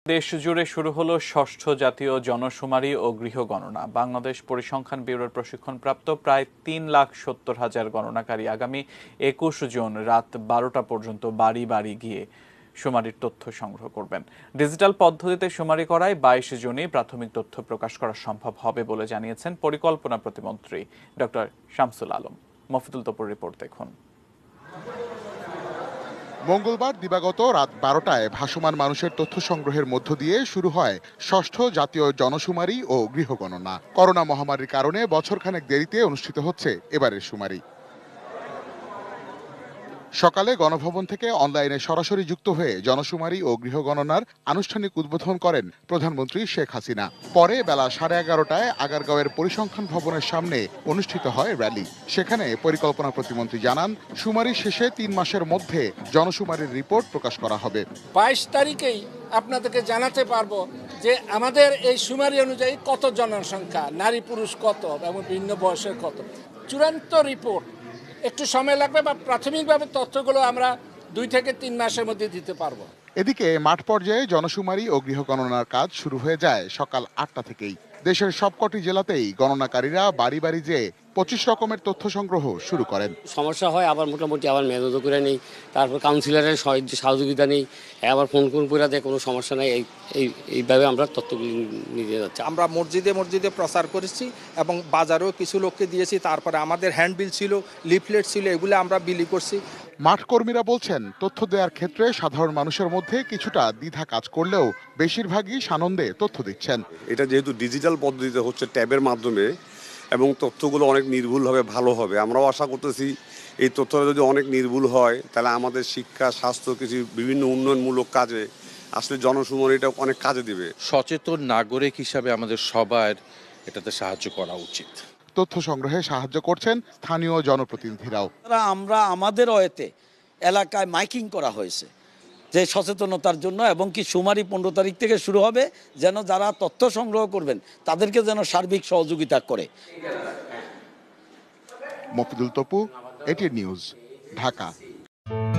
দেশ জুড়ে শুরু হলো ষষ্ঠ জাতীয় জনশুমারি ও গৃহগণনা। বাংলাদেশ পরিসংখ্যান ব্যুরোর প্রশিক্ষণপ্রাপ্ত প্রায় 3,70,000 গণনাকারী আগামী 21 জুন রাত 12টা পর্যন্ত বাড়ি বাড়ি গিয়ে শুমারির তথ্য সংগ্রহ করবেন। ডিজিটাল পদ্ধতিতে শুমারি করায় 22 জুনই প্রাথমিক তথ্য প্রকাশ করা সম্ভব হবে বলে জানিয়েছেন পরিকল্পনা প্রতিমন্ত্রী ডক্টর শামসুল আলম। মফিদুল তপুর রিপোর্ট দেখুন। মঙ্গলবার দিবাগত রাত 12টায় ভাসমান মানুষের তথ্য সংগ্রহের মধ্য দিয়ে শুরু হয় ষষ্ঠ জাতীয় জনশুমারি ও গৃহগণনা। করোনা মহামারীর কারণে বছরখানেক দেরিতে অনুষ্ঠিত হচ্ছে এবারের শুমারি। সকালে গণভবন থেকে অনলাইনে সরাসরি যুক্ত হয়ে জনশুমারি ও গৃহগণনার আনুষ্ঠানিক উদ্বোধন করেন প্রধানমন্ত্রী শেখ হাসিনা। পরে বেলা 11:30টায় আগারগাঁওয়ের পরিসংখ্যান ভবনের সামনে অনুষ্ঠিত হয় র্যালি। সেখানে পরিকল্পনা প্রতিমন্ত্রী জানান, শুমারি শেষে 3 মাসের মধ্যে জনশুমারির রিপোর্ট প্রকাশ করা হবে। 22 তারিখেই আপনাদেরকে জানাতে পারবো যে আমাদের এই শুমারি অনুযায়ী কত জনসংখ্যা, নারী পুরুষ কত এবং ভিন্ন বয়সের কত। চূড়ান্ত রিপোর্ট একটু সময় লাগবে, বা প্রাথমিকভাবে তথ্যগুলো আমরা 2 থেকে 3 মাসের মধ্যে দিতে পারবো। এদিকে মাঠ পর্যায়ে জনশুমারি ও গৃহগণনার কাজ শুরু হয়ে যায় সকাল 8টা থেকেই। দেশের সবকটি জেলাতেই গণনাকারীরা বাড়ি বাড়ি যেয়ে 25 রকমের তথ্য সংগ্রহ শুরু করেন। সমস্যা হয় আবার মোটামুটি আবার মেয়াদ করে নেই, তারপর কাউন্সিলরের সহযোগিতা নেই, আবার ফোন করে দেয় কোনো সমস্যা নেই। এইভাবে আমরা তথ্যগুলি নিয়ে যাচ্ছি। আমরা মসজিদে মসজিদে প্রচার করেছি এবং বাজারেও কিছু লোককে দিয়েছি। তারপরে আমাদের হ্যান্ডবিল ছিল, লিফলেট ছিল, এগুলো আমরা বিলি করছি। মাঠ কর্মীরা বলছেন, তথ্য দেওয়ার ক্ষেত্রে সাধারণ মানুষের মধ্যে কিছুটা দ্বিধা কাজ করলেও বেশিরভাগই সানন্দে তথ্য দিচ্ছেন। এটা যেহেতু ডিজিটাল পদ্ধতিতে হচ্ছে, ট্যাবের মাধ্যমে, এবং তথ্যগুলো অনেক নির্ভুল হবে, ভালো হবে। আমরাও আশা করতেছি এই তথ্যটা যদি অনেক নির্ভুল হয়, তাহলে আমাদের শিক্ষা, স্বাস্থ্য, কিছু বিভিন্ন উন্নয়নমূলক কাজে আসলে জনশুমারিটা অনেক কাজে দিবে। সচেতন নাগরিক হিসাবে আমাদের সবার এটাতে সাহায্য করা উচিত। তথ্য সংগ্রহে সাহায্য করছেন স্থানীয় জনপ্রতিনিধিরাও। আমরা আমাদের ওয়েতে এলাকায় মাইকিং করা হয়েছে যে সচেতনতার জন্য, এবং কি শুমারি 15 তারিখ থেকে শুরু হবে, যেন যারা তথ্য সংগ্রহ করবেন তাদেরকে যেন সার্বিক সহযোগিতা করে। Mofidul Tapu, ATN news, Dhaka.